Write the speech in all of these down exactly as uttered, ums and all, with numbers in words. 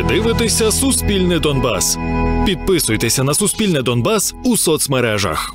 дивитеся Суспільне Донбас. Підписуйтеся на Суспільне Донбас у соцмережах.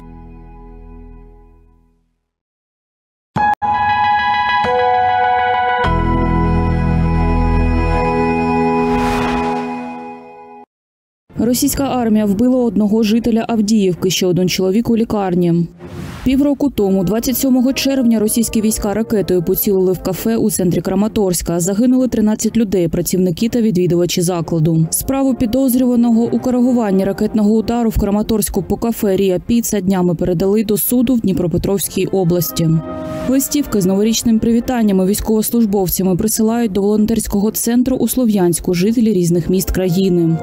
Російська армія вбила одного жителя Авдіївки, ще один чоловік у лікарні. Півроку тому, двадцять сьомого червня, російські війська ракетою поцілили в кафе у центрі Краматорська. Загинули тринадцять людей, працівники та відвідувачі закладу. Справу підозрюваного у коригуванні ракетного удару в Краматорську по кафе «Рія Піца» днями передали до суду в Дніпропетровській області. Листівки з новорічними привітаннями військовослужбовцями присилають до волонтерського центру у Слов'янську жителі різних міст країни.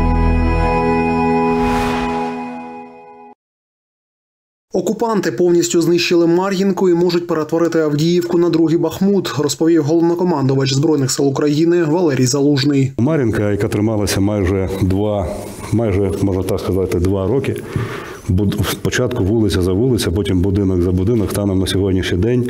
Окупанти повністю знищили Мар'їнку і можуть перетворити Авдіївку на другий Бахмут, розповів головнокомандувач Збройних сил України Валерій Залужний. Мар'їнка, яка трималася майже два, майже, можна так сказати, два роки, спочатку вулиця за вулиця, потім будинок за будинок, станом на сьогоднішній день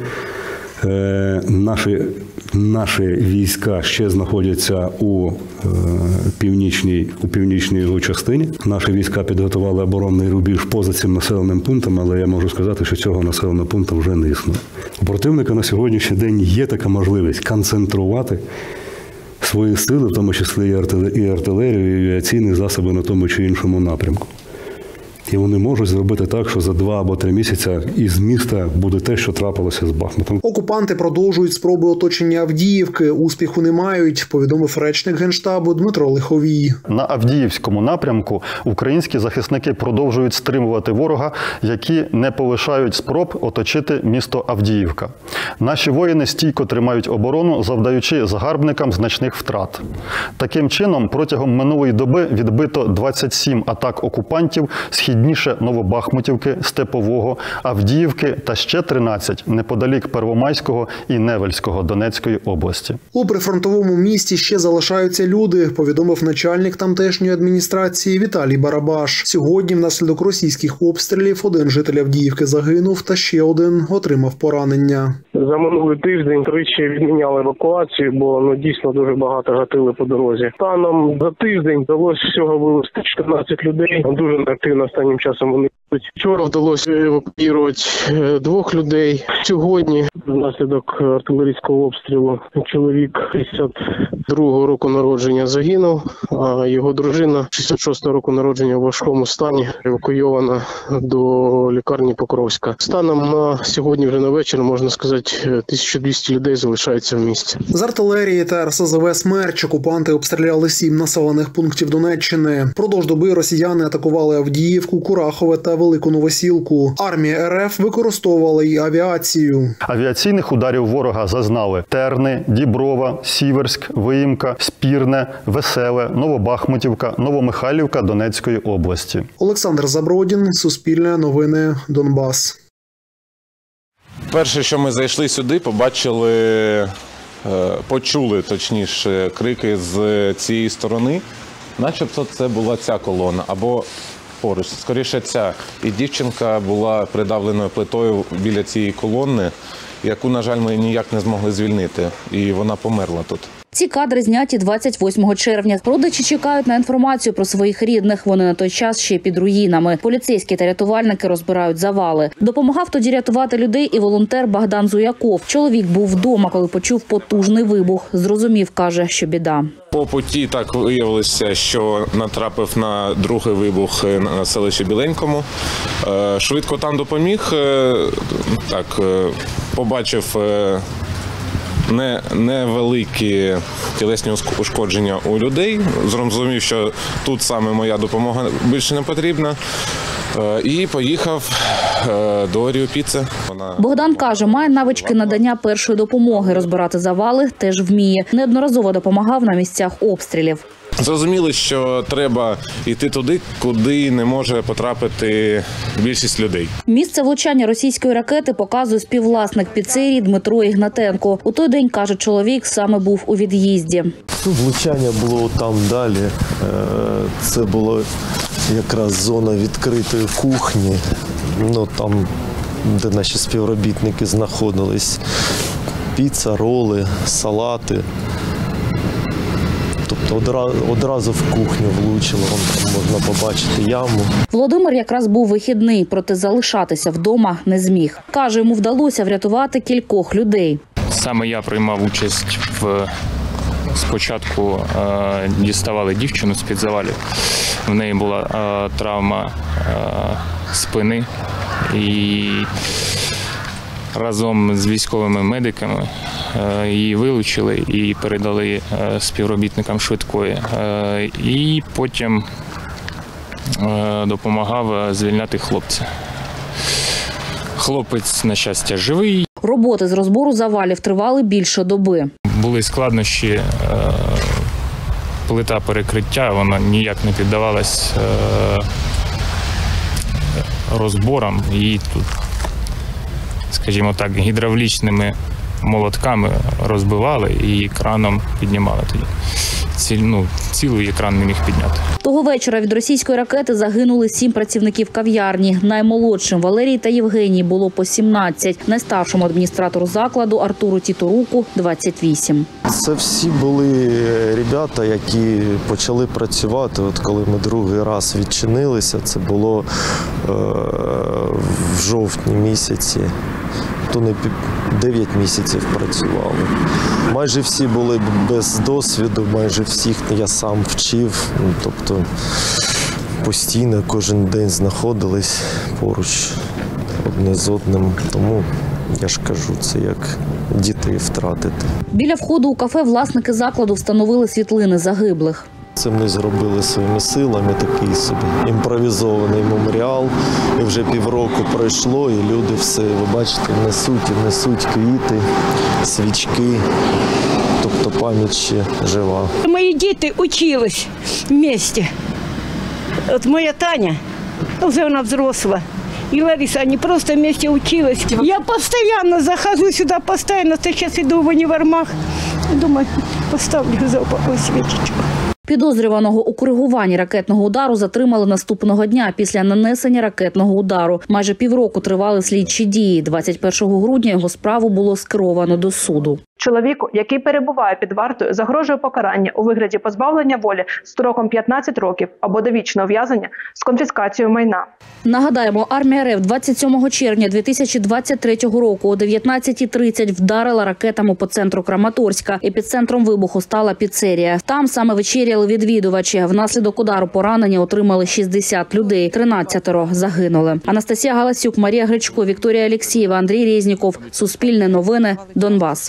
е, наші, наші війська ще знаходяться у, е, північній, у північній його частині. Наші війська підготували оборонний рубіж поза цим населеним пунктом, але я можу сказати, що цього населеного пункту вже не існує. У противника на сьогоднішній день є така можливість концентрувати свої сили, в тому числі і артилерію, і авіаційні засоби на тому чи іншому напрямку. І вони можуть зробити так, що за два або три місяці із міста буде те, що трапилося з Бахмутом. Окупанти продовжують спроби оточення Авдіївки. Успіху не мають, повідомив речник Генштабу Дмитро Лиховій. На Авдіївському напрямку українські захисники продовжують стримувати ворога, які не полишають спроб оточити місто Авдіївка. Наші воїни стійко тримають оборону, завдаючи загарбникам значних втрат. Таким чином, протягом минулої доби відбито двадцять сім атак окупантів східніше Новобахмутівки, Степового, Авдіївки та ще тринадцять неподалік Первомайського і Невельського Донецької області. У прифронтовому місті ще залишаються люди, повідомив начальник тамтешньої адміністрації Віталій Барабаш. Сьогодні внаслідок російських обстрілів один житель Авдіївки загинув та ще один отримав поранення. За минулий тиждень тричі відміняли евакуацію, бо ну, дійсно дуже багато гатили по дорозі. Станом за тиждень вдалося всього вивезти чотирнадцять людей. Дуже неактивно останнім часом вони йдуть. Вчора вдалося евакуювати двох людей. Сьогодні внаслідок артилерійського обстрілу чоловік шістдесят другого року народження загинув, а його дружина шістдесят шостого року народження у важкому стані евакуйована до лікарні Покровська. Станом на сьогодні вже на вечір, можна сказати, тисяча двісті людей залишається в місті. З артилерії та ер ес зет ве «Смерч» окупанти обстріляли сім населених пунктів Донеччини. Продовж доби росіяни атакували Авдіївку, Курахове та Велику Новосілку. Армія ер еф використовувала й авіацію. Авіаційних ударів ворога зазнали Терни, Діброва, Сіверськ, Виїмка, Спірне, Веселе, Новобахмутівка, Новомихайлівка Донецької області. Олександр Забродін, Суспільне новини, Донбас. Перше, що ми зайшли сюди, побачили, почули, точніше, крики з цієї сторони. Начебто це була ця колона, або поруч, скоріше ця. І дівчинка була придавленою плитою біля цієї колони, яку, на жаль, ми ніяк не змогли звільнити. І вона померла тут. Ці кадри зняті двадцять восьмого червня. Родичі чекають на інформацію про своїх рідних. Вони на той час ще під руїнами. Поліцейські та рятувальники розбирають завали. Допомагав тоді рятувати людей і волонтер Богдан Зуяков. Чоловік був вдома, коли почув потужний вибух. Зрозумів, каже, що біда. По путі так виявилося, що натрапив на другий вибух на селищі Біленькому. Швидко там допоміг. Так, побачив Не, невеликі тілесні ушкодження у людей. Зрозумів, що тут саме моя допомога більше не потрібна. І поїхав до Рія Піци. Вона... Богдан каже, має навички надання першої допомоги. Розбирати завали теж вміє. Неодноразово допомагав на місцях обстрілів. Зрозуміли, що треба йти туди, куди не може потрапити більшість людей. Місце влучання російської ракети показує співвласник піцерії Дмитро Ігнатенко. У той день, каже чоловік, саме був у від'їзді. Влучання було там далі. Це була якраз зона відкритої кухні. Ну, там, де наші співробітники знаходились. Піца, роли, салати. Тобто одразу, одразу в кухню влучило, вон там можна побачити яму. Володимир якраз був вихідний, проте залишатися вдома не зміг. Каже, йому вдалося врятувати кількох людей. Саме я приймав участь в... Спочатку е, діставали дівчину з-під завалів. В неї була е, травма е, спини. І разом з військовими медиками е, її вилучили і передали е, співробітникам швидкої. Е, і потім е, допомагав звільняти хлопця. Хлопець, на щастя, живий. Роботи з розбору завалів тривали більше доби. Були складнощі, плита перекриття, вона ніяк не піддавалась розборам. Її тут, скажімо так, гідравлічними молотками розбивали і краном піднімали тоді. Ці, ну, цілий екран не міг підняти. Того вечора від російської ракети загинули сім працівників кав'ярні. Наймолодшим Валерій та Євгеній було по сімнадцять. Найстаршому адміністратору закладу Артуру Тіторуку – двадцять вісім. Це всі були ребята, які почали працювати. От коли ми другий раз відчинилися, це було е- в жовтні місяці. То не дев'ять місяців працювали. Майже всі були без досвіду, майже всіх я сам вчив. Тобто постійно кожен день знаходились поруч одне з одним. Тому я ж кажу, це як дітей втратити. Біля входу у кафе власники закладу встановили світлини загиблих. Це ми зробили своїми силами такий собі імпровізований меморіал. І вже півроку пройшло, і люди все, ви бачите, несуть і несуть квіти, свічки. Тобто пам'ять ще жива. Мої діти вчились в місті. От моя Таня, вже вона взросла. И Лариса, они просто вместе учились. Я постоянно захожу сюда, постоянно. Сейчас иду в универмаг. Думаю, поставлю за упокой свечечку. Підозрюваного у коригуванні ракетного удару затримали наступного дня після нанесення ракетного удару. Майже півроку тривали слідчі дії. двадцять першого грудня його справу було скеровано до суду. Чоловіку, який перебуває під вартою, загрожує покарання у вигляді позбавлення волі строком п'ятнадцять років або довічного ув'язнення з конфіскацією майна. Нагадаємо, армія РФ двадцять сьомого червня дві тисячі двадцять третього року о дев'ятнадцятій тридцять вдарила ракетами по центру Краматорська. Епіцентром вибуху стала піцерія. Там саме вечеряли відвідувачі. Внаслідок удару поранення отримали шістдесят людей. тринадцятеро загинули. Анастасія Галасюк, Марія Гречко, Вікторія Алєксєєва, Андрій Резніков. Суспільне новини. Донбас.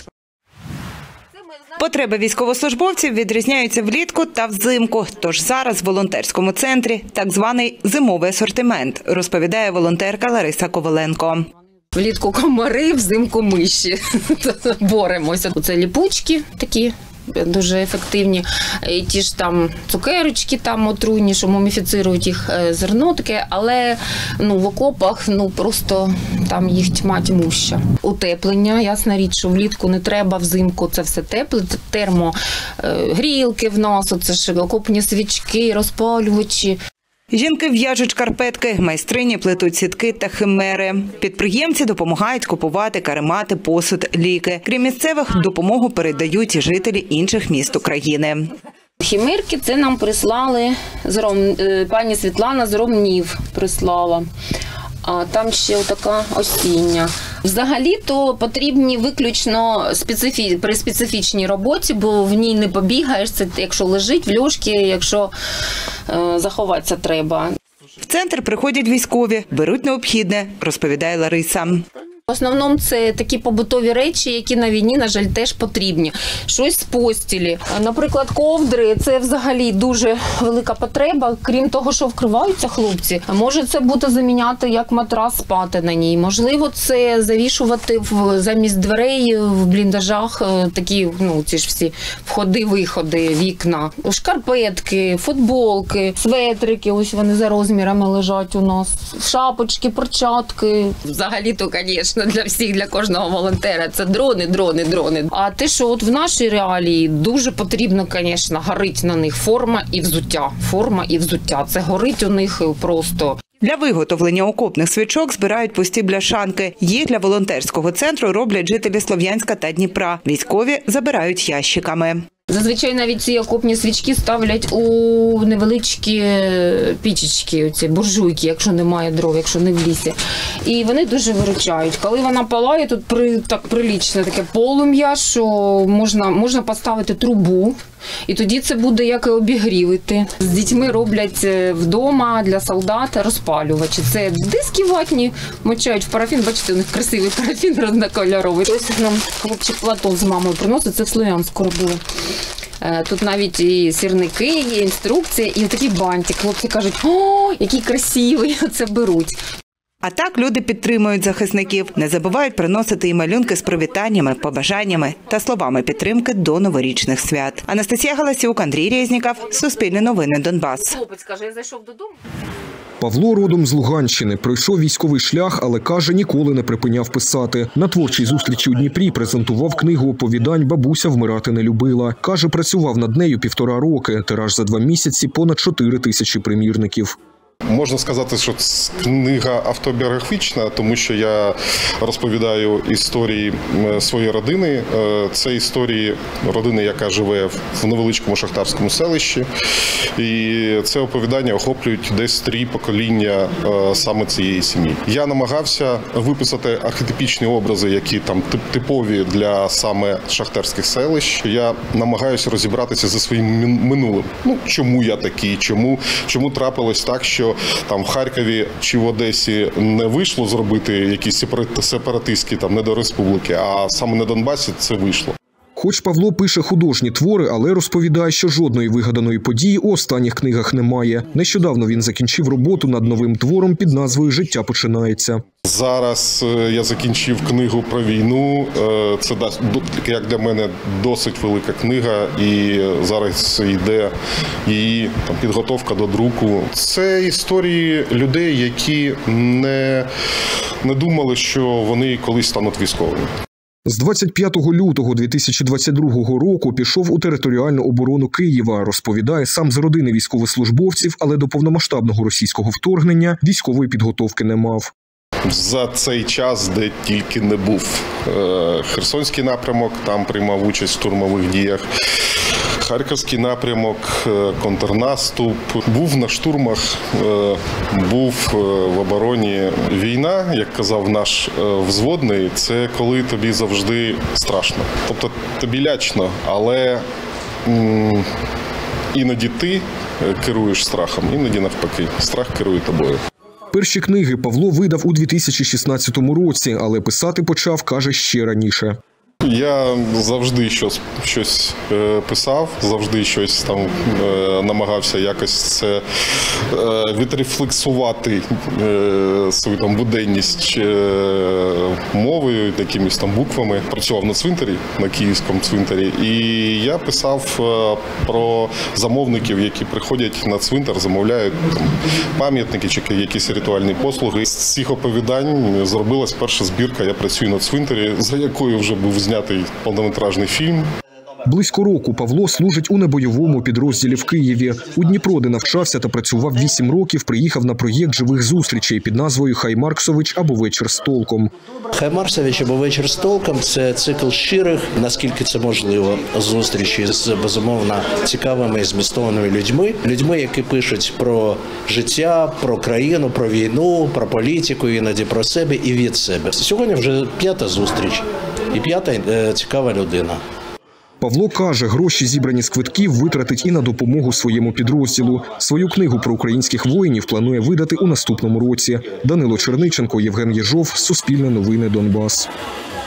Потреби військовослужбовців відрізняються влітку та взимку. Тож зараз в волонтерському центрі так званий зимовий асортимент, розповідає волонтерка Лариса Коваленко. Влітку комари, взимку миші. Боремося. Це ліпучки такі. Дуже ефективні. І ті ж там цукерочки там отруйні, що муміфіцирують їх, зерно таке, але ну, в окопах ну, просто там їх тьма тьмуща. Утеплення, ясна річ, що влітку не треба, взимку це все тепле, термогрілки в нас, це ж окопні свічки, розпалювачі. Жінки в'яжуть шкарпетки, майстрині плетуть сітки та химери. Підприємці допомагають купувати каремати, посуд, ліки. Крім місцевих, допомогу передають і жителі інших міст України. Химерки це нам прислали, пані Світлана з Ромнів прислала. А там ще така осіння. Взагалі-то потрібні виключно специфі... при специфічній роботі, бо в ній не побігаєш, це якщо лежить в льошки, якщо е, заховатися треба. В центр приходять військові, беруть необхідне, розповідає Лариса. В основному це такі побутові речі, які на війні, на жаль, теж потрібні. Щось з постілі. Наприклад, ковдри – це взагалі дуже велика потреба. Крім того, що вкриваються хлопці, може це бути заміняти як матрас, спати на ній. Можливо, це завішувати в, замість дверей в бліндажах такі, ну, ці ж всі входи-виходи, вікна. Шкарпетки, футболки, светрики, ось вони за розмірами лежать у нас. Шапочки, перчатки. Взагалі-то, звісно, для всіх, для кожного волонтера. Це дрони, дрони, дрони. А те, що от в нашій реалії дуже потрібно, звісно, горить на них форма і взуття. Форма і взуття. Це горить у них просто. Для виготовлення окопних свічок збирають пусті бляшанки. Їх для волонтерського центру роблять жителі Слов'янська та Дніпра. Військові забирають ящиками. Зазвичай навіть ці окопні свічки ставлять у невеличкі пічечки, оці буржуйки, якщо немає дров, якщо не в лісі. І вони дуже виручають. Коли вона палає, тут при, так прилічне таке полум'я, що можна, можна поставити трубу, і тоді це буде як і обігрівити. З дітьми роблять вдома для солдат розпалювачі. Це диски ватні, мочають в парафін, бачите, у них красивий парафін різнокольоровий. Ось нам хлопчик Платон з мамою приносить, це в Слов'янську робили. Тут навіть і сірники, є інструкція, і такий бантик. Хлопці кажуть, о, який красивий, це беруть. А так люди підтримують захисників, не забувають приносити і малюнки з привітаннями, побажаннями та словами підтримки до новорічних свят. Анастасія Галасюк, Андрій Резніков, Суспільне новини, Донбас. Хлопець каже, я зайшов додому. Павло родом з Луганщини. Пройшов військовий шлях, але, каже, ніколи не припиняв писати. На творчій зустрічі у Дніпрі презентував книгу оповідань «Бабуся вмирати не любила». Каже, працював над нею півтора роки. Тираж за два місяці – понад чотири тисячі примірників. Можна сказати, що книга автобіографічна, тому що я розповідаю історії своєї родини. Це історії родини, яка живе в невеличкому шахтарському селищі. І це оповідання охоплюють десь три покоління саме цієї сім'ї. Я намагався виписати архетипічні образи, які там типові для саме шахтарських селищ. Я намагаюся розібратися зі своїм минулим. Ну, чому я такий, чому, чому трапилось так, що там в Харкові чи в Одесі не вийшло зробити якісь сепаратистські там недореспубліки, а саме на Донбасі це вийшло. Хоч Павло пише художні твори, але розповідає, що жодної вигаданої події у останніх книгах немає. Нещодавно він закінчив роботу над новим твором під назвою «Життя починається». Зараз я закінчив книгу про війну. Це, як для мене, досить велика книга, і зараз йде її там, підготовка до друку. Це історії людей, які не, не думали, що вони колись стануть військовими. З двадцять п'ятого лютого дві тисячі двадцять другого року пішов у територіальну оборону Києва. Розповідає, сам з родини військовослужбовців, але до повномасштабного російського вторгнення військової підготовки не мав. За цей час, де тільки не був. Херсонський напрямок, там приймав участь в штурмових діях. Харківський напрямок, контрнаступ. Був на штурмах, був в обороні. Війна, як казав наш взводний, це коли тобі завжди страшно. Тобто тобі лячно, але іноді ти керуєш страхом, іноді навпаки. Страх керує тобою. Перші книги Павло видав у дві тисячі шістнадцятому році, але писати почав, каже, ще раніше. Я завжди щось, щось е, писав, завжди щось там е, намагався якось це е, відрефлексувати е, свою там буденність е, мовою, якимись там буквами. Працював на цвинтарі, на київському цвинтарі, і я писав е, про замовників, які приходять на цвинтар, замовляють там, пам'ятники чи якісь ритуальні послуги. З цих оповідань зробилась перша збірка «Я працюю на цвинтарі», за якою вже був знятий повнометражний фільм. Близько року Павло служить у небойовому підрозділі в Києві. У Дніпро, де навчався та працював вісім років, приїхав на проєкт живих зустрічей під назвою «Хай Марксович або вечір з толком». «Хай Марксович або вечір з толком» – це цикл щирих, наскільки це можливо, зустрічі з, безумовно, цікавими і змістованими людьми. Людьми, які пишуть про життя, про країну, про війну, про політику, іноді про себе і від себе. Сьогодні вже п'ята зустріч і п'ята е, цікава людина. Павло каже, гроші, зібрані з квитків, витратить і на допомогу своєму підрозділу. Свою книгу про українських воїнів планує видати у наступному році. Данило Черниченко, Євген Єжов, Суспільне новини, Донбас.